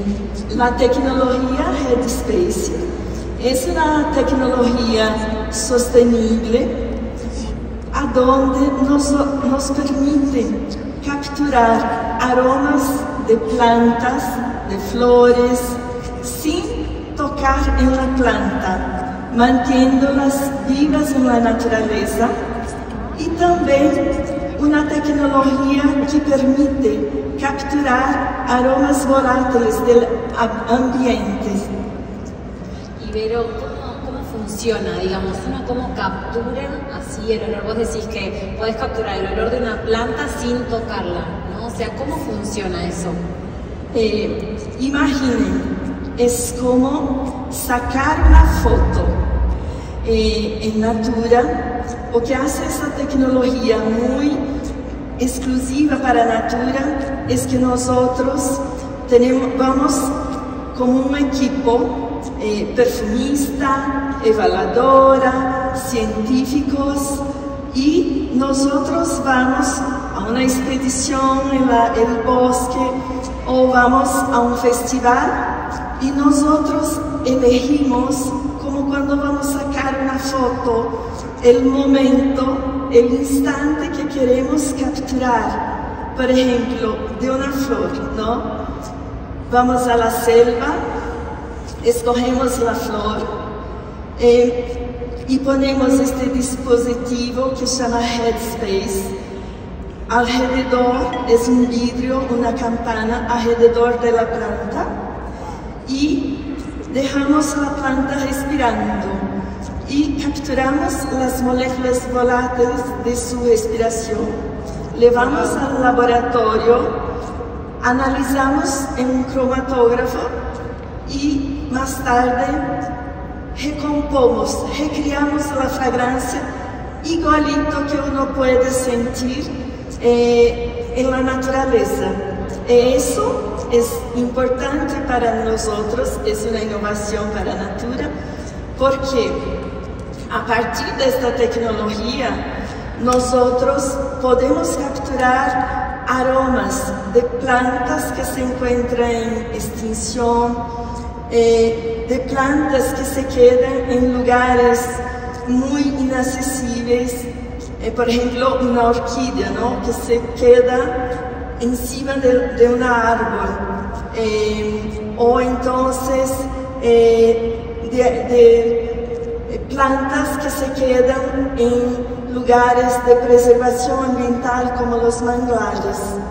la tecnología Headspace es una tecnología sostenible a donde nos permite capturar aromas de plantas, de flores, sin tocar en la planta, manteniéndolas vivas en la naturaleza, y también una tecnología que permite capturar aromas volátiles del ambiente. Y Vero, ¿cómo funciona? Digamos, ¿uno cómo captura así el olor? Vos decís que podés capturar el olor de una planta sin tocarla, ¿no? O sea, ¿cómo funciona eso? Imaginen, es como sacar una foto en Natura. O que hace esa tecnología muy exclusiva para Natura es que nosotros vamos como un equipo perfumista, evaluadora, científicos, y nosotros vamos a una expedición en el bosque o vamos a un festival y nosotros elegimos, como cuando vamos a sacar una foto, el momento, el instante que queremos capturar. Por ejemplo, de una flor, ¿no? Vamos a la selva, escogemos la flor y ponemos este dispositivo que se llama Headspace. Alrededor es un vidrio, una campana alrededor de la planta, y dejamos la planta respirando y capturamos las moléculas volátiles de su respiración. Llevamos al laboratorio, analizamos en un cromatógrafo y más tarde recreamos la fragancia igualito que uno puede sentir en la naturaleza. Eso es importante para nosotros, es una innovación para Natura, porque a partir de esta tecnología nosotros podemos capturar aromas de plantas que se encuentran en extinción, de plantas que se quedan en lugares muy inaccesibles, por ejemplo una orquídea, ¿no?, que se queda encima de un árbol, o entonces plantas que se quedan en lugares de preservación ambiental como los manglares.